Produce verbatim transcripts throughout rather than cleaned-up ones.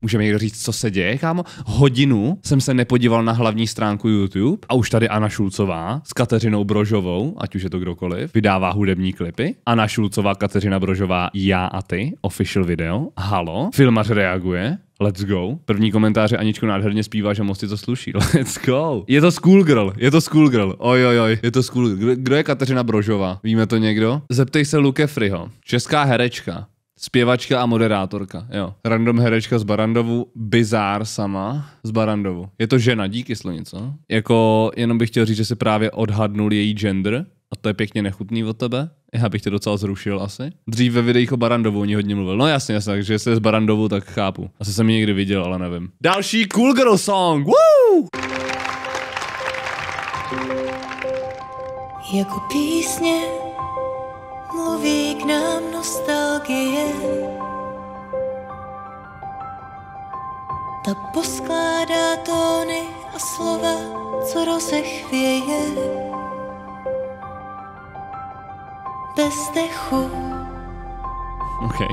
Můžeme někdo říct, co se děje, kámo? Hodinu jsem se nepodíval na hlavní stránku YouTube a už tady Anna Šulcová s Kateřinou Brožovou, ať už je to kdokoliv, vydává hudební klipy. Anna Šulcová, Kateřina Brožová, já a ty, official video. Halo, filmař reaguje. Let's go. První komentáře Aničko nádherně zpívá, že moc si to sluší. Let's go. Je to schoolgirl, je to schoolgirl. Oj, oj, oj, je to schoolgirl. Kdo je Kateřina Brožová? Víme to někdo? Zeptej se Luke Friho. Česká herečka. Zpěvačka a moderátorka, jo. Random herečka z Barandovu, Bizár sama z Barandovu. Je to žena, díky Slunico. Jako, jenom bych chtěl říct, že si právě odhadnul její gender. A to je pěkně nechutný od tebe. Já bych tě docela zrušil asi. Dřív ve videích o Barandovu oni hodně mluvil. No jasně, jasně, takže jestli je z Barandovu, tak chápu. Asi jsem ji někdy viděl, ale nevím. Další Cool Girl song, woo! Jako písně mluví k nám nostalgie. Ta poskládá tóny a slova, co rozechvěje. Bez dechu. Okay.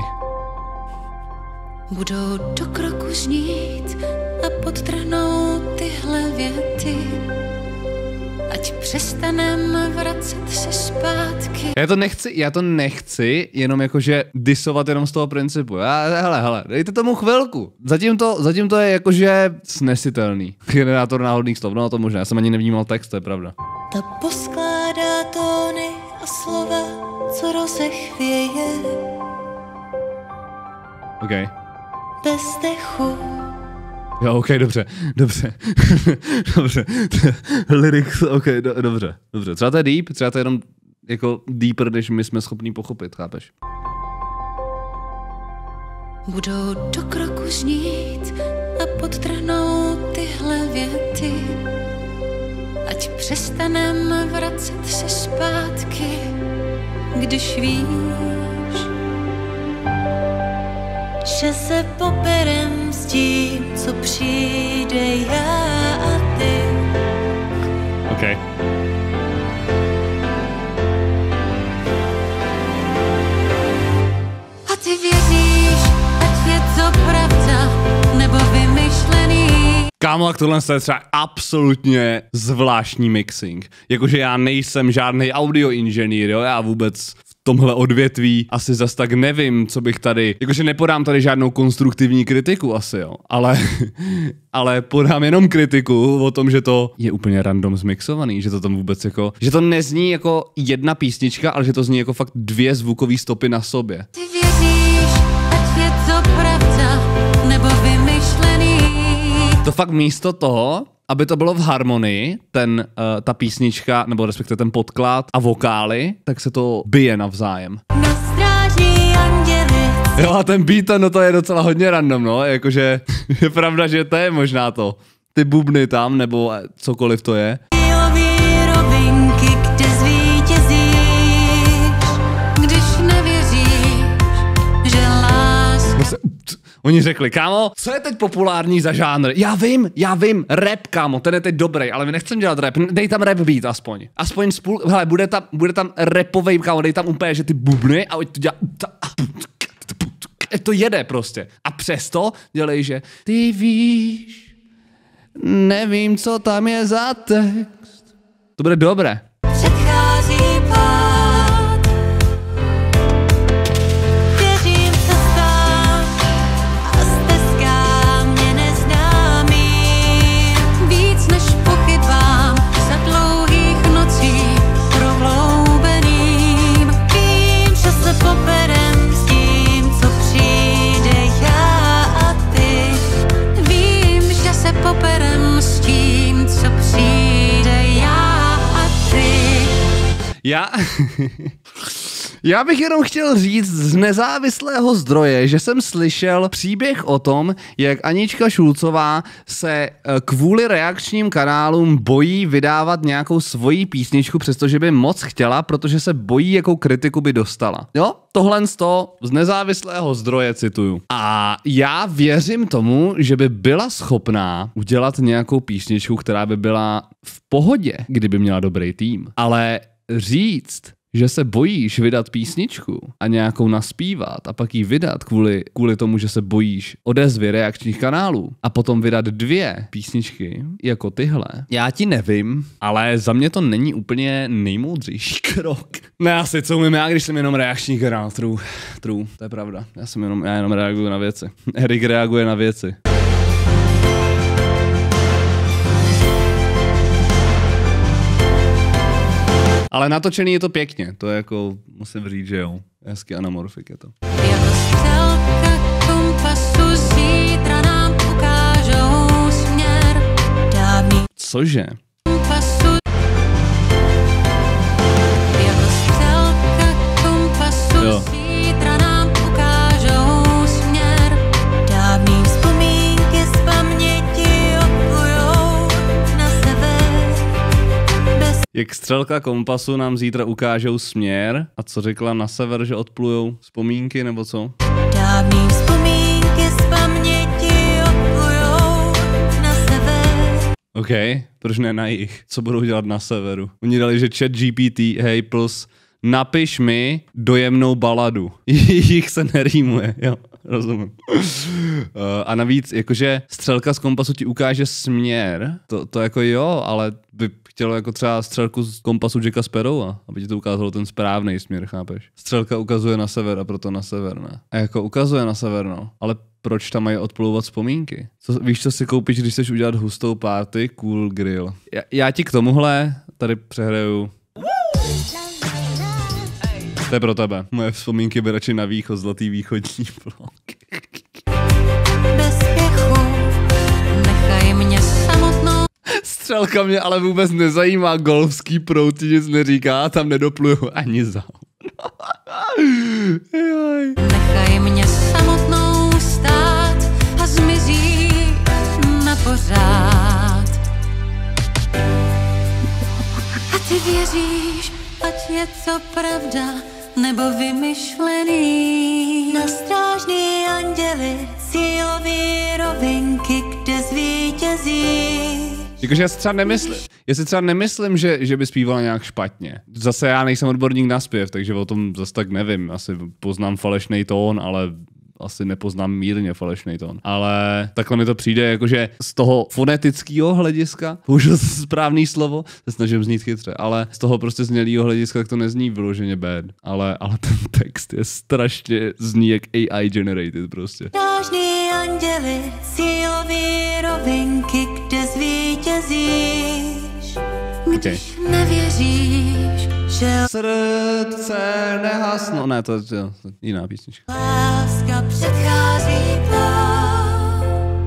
Budou do kroku znít a podtrhnou tyhle věty. Ať přestanem vracet se zpátky. Já to nechci, já to nechci, jenom jakože disovat jenom z toho principu. Já, hele, hele, dejte tomu chvilku. Zatím to, zatím to je jakože snesitelný. Generátor náhodných slov, no to možná, já jsem ani nevnímal text, to je pravda. Ta poskládá tóny a slova, co rozechvěje. OK. Bez dechu. Jo, OK, dobře, dobře, dobře, lyrics, OK, do, dobře, dobře. Třeba to je deep, třeba to je jenom jako deeper, než my jsme schopní pochopit, chápeš? Budou do kroku znít a podtrhnou tyhle věty. Ať přestanem vracet se zpátky, když víš, že se poperem s tím, co přijde já a ty. OK. A ty věříš, ať je to pravda, nebo vymyšlený. Kámo, tak tohle je třeba absolutně zvláštní mixing. Jakože já nejsem žádný audio inženýr, jo, já vůbec v tomhle odvětví asi zas tak nevím, co bych tady, jakože nepodám tady žádnou konstruktivní kritiku asi, jo, ale, ale podám jenom kritiku o tom, že to je úplně random zmixovaný, že to tam vůbec jako, že to nezní jako jedna písnička, ale že to zní jako fakt dvě zvukové stopy na sobě. Ty věříš, ať je to pravda, nebo vymyšlený. To fakt místo toho, aby to bylo v harmonii, ten, uh, ta písnička, nebo respektive ten podklad a vokály, tak se to bije navzájem. Na stráži anděli. Jo a ten beat, no to je docela hodně random, no, jakože je pravda, že to je možná to. Ty bubny tam, nebo cokoliv to je. Rovinky, kde zvítězíš, když nevěříš, že láska. Oni řekli, kámo, co je teď populární za žánr? Já vím, já vím, rap, kámo, ten je teď dobrý, ale my nechcem dělat rap, dej tam rap beat aspoň. Aspoň spůl, hele, bude tam, bude tam rapovej, kámo, dej tam úplně, že ty bubny a to dělá, to jede prostě. A přesto dělej, že ty víš, nevím, co tam je za text. To bude dobré. Předchází pád. Věřím v cestách a stezkám mě neznámým. Víc než pochybám za dlouhých nocí prohloubeným. Vím, že se poperem s tím, co přijde já a ty. Vím, že se poperem s tím, co přijde já a ty. Já... Já bych jenom chtěl říct z nezávislého zdroje, že jsem slyšel příběh o tom, jak Anička Šulcová se kvůli reakčním kanálům bojí vydávat nějakou svoji písničku, přestože by moc chtěla, protože se bojí, jakou kritiku by dostala. Jo? Tohle z toho z nezávislého zdroje cituju. A já věřím tomu, že by byla schopná udělat nějakou písničku, která by byla v pohodě, kdyby měla dobrý tým. Ale říct, že se bojíš vydat písničku a nějakou naspívat a pak ji vydat kvůli, kvůli tomu, že se bojíš odezvy reakčních kanálů a potom vydat dvě písničky jako tyhle, já ti nevím, ale za mě to není úplně nejmoudřejší krok. Ne, asi co umím já, když jsem jenom reakční kanál, true, true, to je pravda, já jsem jenom, já jenom reaguju na věci. Erik reaguje na věci. Ale natočený je to pěkně, to je jako, musím říct, že jo. Hezky anamorfik je to. Jako střelka kompasu zítra nám ukážou směr. Dávný Cože? kompasu. Jako střelka kompasu Jo. zítra nám ukážou směr. Dávný vzpomínky z paměti odplujou na sever. Bez Jak střelka kompasu nám zítra ukážou směr. A co řekla na sever, že odplujou vzpomínky nebo co? dávný vzpomínky z paměti odplujou na sever. OK, proč ne na jich? Co budou dělat na severu? Oni dali, že chat G P T, hej, plus napiš mi dojemnou baladu. Jich se nerýmuje, jo, rozumím. uh, a navíc, jakože střelka z kompasu ti ukáže směr, to, to jako jo, ale by chtělo jako třeba střelku z kompasu Jacka Sparrowa, aby ti to ukázalo ten správný směr, chápeš? Střelka ukazuje na sever a proto na sever, ne? A jako ukazuje na sever, no, ale proč tam mají odplouvat vzpomínky? Co, víš, co si koupíš, když chceš udělat hustou party? Cool grill. Já, já ti k tomuhle tady přehraju. To je pro tebe. Moje vzpomínky by radši na východ, zlatý východní blok. Bez spěchu nechaj mě samotnou. Střelka mě ale vůbec nezajímá, golfský proud ti nic neříká, tam nedopluju ani za. Nechaj mě samotnou stát a zmizí na pořád. A ty věříš, ať je to pravda nebo vymyšlený. Na strážný anděli cílový rovinky, kde zvítězí. Jakože já si třeba nemyslím, já si třeba nemyslím, že, že by zpívala nějak špatně. Zase já nejsem odborník na zpěv, takže o tom zase tak nevím. Asi poznám falešný tón, ale asi nepoznám mírně falešný tón. Ale takhle mi to přijde, jakože z toho fonetického hlediska, použil jsem správný slovo, se snažím znít chytře, ale z toho prostě znělýho hlediska tak to nezní vyloženě bad. Ale, ale ten text je strašně zní jak A I generated prostě. Strážný anděli cílový rovinky, kde zvítězíš. Když Okay. nevěříš, že Srdce nehasno. Ne, to je to je jiná písnička. láska předchází pád.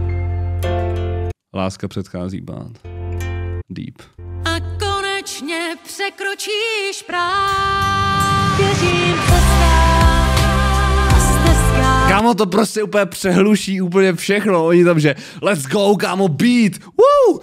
Láska předchází bát. Deep. A konečně překročíš práh. Věřím v cestách a stezkách. Kámo, to prostě úplně přehluší úplně všechno. Oni tam, že let's go, kámo, beat. Woo!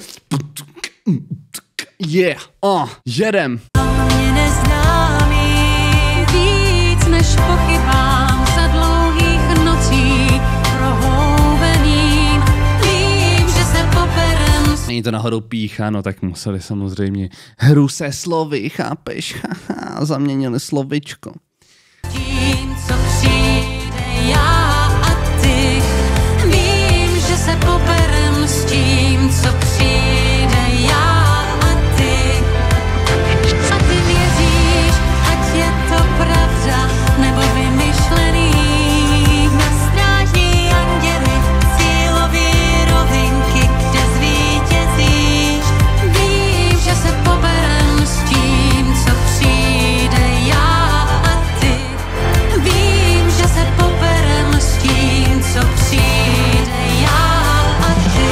Yeah, oh, jedem. A mě neznámý víc než pochybám za dlouhých nocí prohloubeným. Vím, že se poperem s Není to náhodou pícha, no tak museli samozřejmě hru se slovy, chápeš? Haha, zaměnili slovičko. tím, co přijde já a ty. Vím, že se poperem s tím, co přijde já a ty. A ty věříš, ať je to pravda nebo vymyšlený. Na strážní anděli cílový rovinky, kde zvítězíš. Vím, že se poperem s tím, co přijde já a ty. Vím, že se poperem s tím, co přijde já a ty.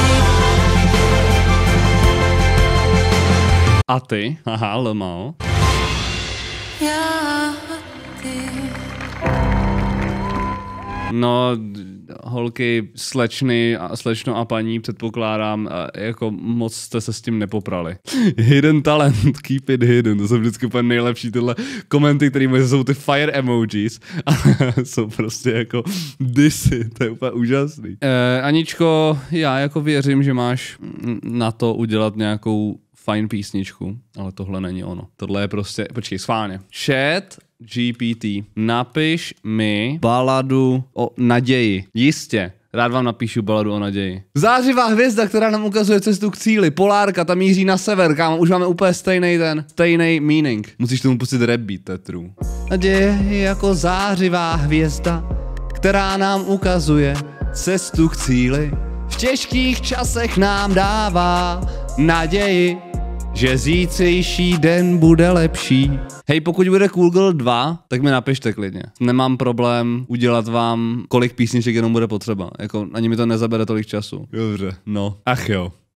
A ty? Haha, lmao. Já a ty. No, holky, slečny a slečno a paní, předpokládám, a jako moc jste se s tím nepoprali. Hidden talent, keep it hidden, to jsou vždycky úplně nejlepší tyhle komenty, které jsou ty fire emojis, a jsou prostě jako disy, to je úplně úžasný. Eh, Aničko, já jako věřím, že máš na to udělat nějakou fajn písničku, ale tohle není ono. Tohle je prostě, počkej, schválně. Chat G P T, napiš mi baladu o naději. Jistě. Rád vám napíšu baladu o naději. Zářivá hvězda, která nám ukazuje cestu k cíli. Polárka, ta míří na sever, kámo. Už máme úplně stejný ten, stejný meaning. Musíš tomu pustit rap beat, to je true. Naděje je jako zářivá hvězda, která nám ukazuje cestu k cíli. V těžkých časech nám dává naději, že zítřejší den bude lepší. Hej, pokud bude Cool Girl dva, tak mi napište klidně. Nemám problém udělat vám, kolik písniček jenom bude potřeba. Jako ani mi to nezabere tolik času. Dobře, no. Ach jo.